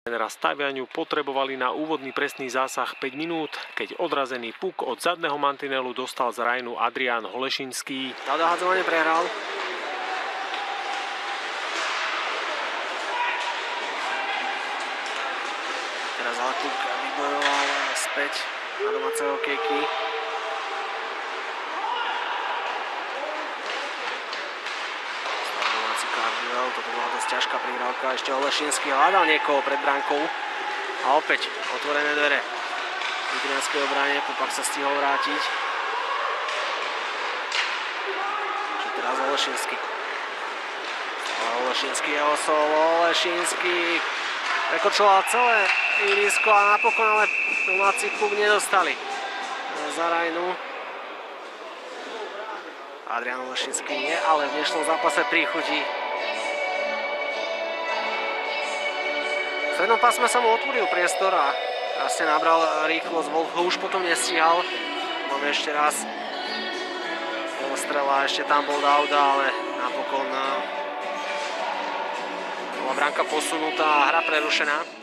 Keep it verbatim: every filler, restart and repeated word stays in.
Trénera Staviaňu potrebovali na úvodný presný zásah päť minút, keď odrazený puk od zadného mantinelu dostal z rajnu Adrián Holešinský. Na dohadzovanie prehral. Teraz Halkuk vybojoval späť na domáceho hokejky. Domáci kardiel, toto bola dosť ťažká prihrávka. Ešte Holešinský hľadal niekoho pred bránkou. A opäť otvorené dvere Nitrianskej obrane, Pupak sa stihol vrátiť. Čo teraz Holešinský. Holešinský je osol, Holešinský prekočoval celé ihrisko a napokon ale domáci puk nedostali za rajnu. Adrián Holešinský nie, ale v dnešnom zápase príchutí. V strednom pásme sa mu otvoril priestor a krásne nabral rýchlosť. Wolf ho už potom nestíhal. Máme ešte raz strela, ešte tam bol Dauda, ale napokon bola bránka posunutá a hra prerušená.